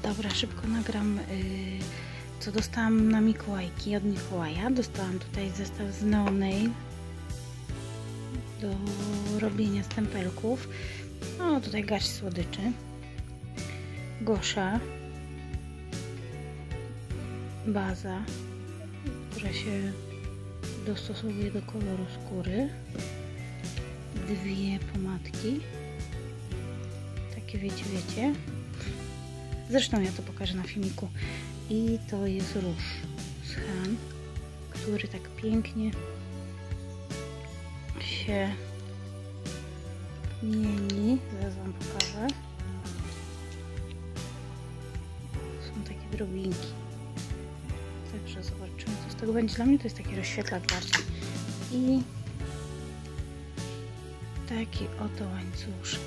Dobra, szybko nagram, co dostałam na Mikołajki od Mikołaja. Dostałam tutaj zestaw z Neonail do robienia stempelków. No, tutaj garść słodyczy, Gosza, baza, która się dostosowuje do koloru skóry, dwie pomadki, takie wiecie. Zresztą ja to pokażę na filmiku. I to jest róż z Han, który tak pięknie się mieni. Zaraz wam pokażę. Są takie drobinki. Także zobaczymy, co z tego będzie. Dla mnie to jest taki rozświetlacz bardziej. I taki oto łańcuszek.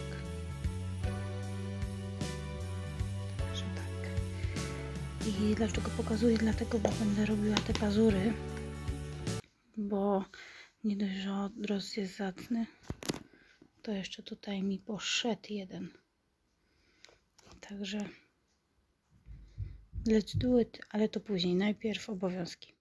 I dlaczego pokazuję? Dlatego, bo będę robiła te pazury, bo nie dość, że odrost jest zacny, to jeszcze tutaj mi poszedł jeden. Także let's do it, ale to później. Najpierw obowiązki.